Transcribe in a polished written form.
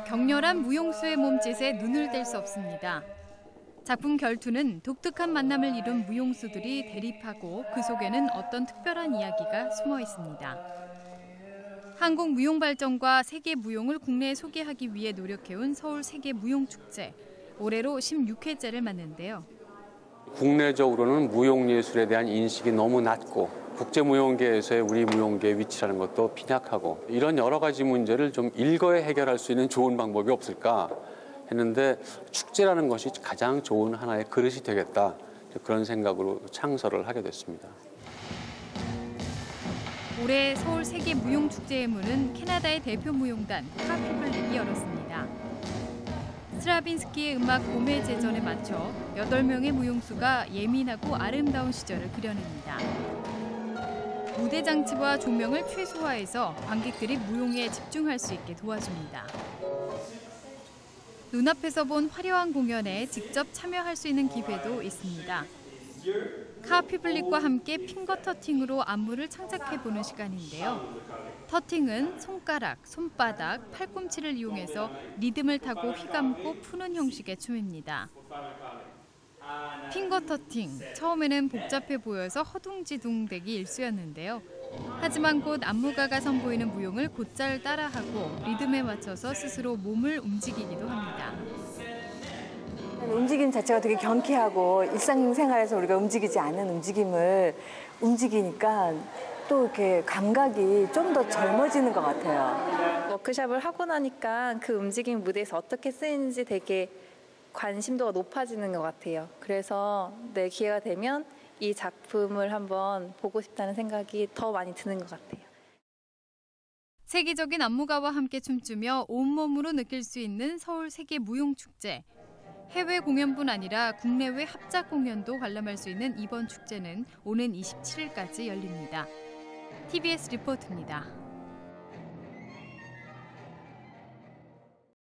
격렬한 무용수의 몸짓에 눈을 뗄 수 없습니다. 작품 결투는 독특한 만남을 이룬 무용수들이 대립하고 그 속에는 어떤 특별한 이야기가 숨어 있습니다. 한국 무용 발전과 세계 무용을 국내에 소개하기 위해 노력해온 서울 세계무용축제. 올해로 16회째를 맞는데요. 국내적으로는 무용예술에 대한 인식이 너무 낮고 국제무용계에서의 우리 무용계의 위치라는 것도 빈약하고 이런 여러 가지 문제를 좀 일거에 해결할 수 있는 좋은 방법이 없을까 했는데 축제라는 것이 가장 좋은 하나의 그릇이 되겠다 그런 생각으로 창설을 하게 됐습니다. 올해 서울 세계무용축제의 문은 캐나다의 대표 무용단 카피블릭이 열었습니다. 스트라빈스키의 음악 봄의 제전에 맞춰 8명의 무용수가 예민하고 아름다운 시절을 그려냅니다. 무대 장치와 조명을 최소화해서 관객들이 무용에 집중할 수 있게 도와줍니다. 눈앞에서 본 화려한 공연에 직접 참여할 수 있는 기회도 있습니다. 카피블릭과 함께 핑거 터팅으로 안무를 창작해보는 시간인데요. 터팅은 손가락, 손바닥, 팔꿈치를 이용해서 리듬을 타고 휘감고 푸는 형식의 춤입니다. 핑거 터팅, 처음에는 복잡해 보여서 허둥지둥대기 일쑤였는데요. 하지만 곧 안무가가 선보이는 무용을 곧잘 따라하고 리듬에 맞춰서 스스로 몸을 움직이기도 합니다. 움직임 자체가 되게 경쾌하고 일상생활에서 우리가 움직이지 않는 움직임을 움직이니까 또 이렇게 감각이 좀 더 젊어지는 것 같아요. 워크숍을 하고 나니까 그 움직임 무대에서 어떻게 쓰이는지 되게 관심도가 높아지는 것 같아요. 그래서 기회가 되면 이 작품을 한번 보고 싶다는 생각이 더 많이 드는 것 같아요. 세계적인 안무가와 함께 춤추며 온몸으로 느낄 수 있는 서울 세계무용축제. 해외 공연뿐 아니라 국내외 합작 공연도 관람할 수 있는 이번 축제는 오는 27일까지 열립니다. TBS 리포트입니다.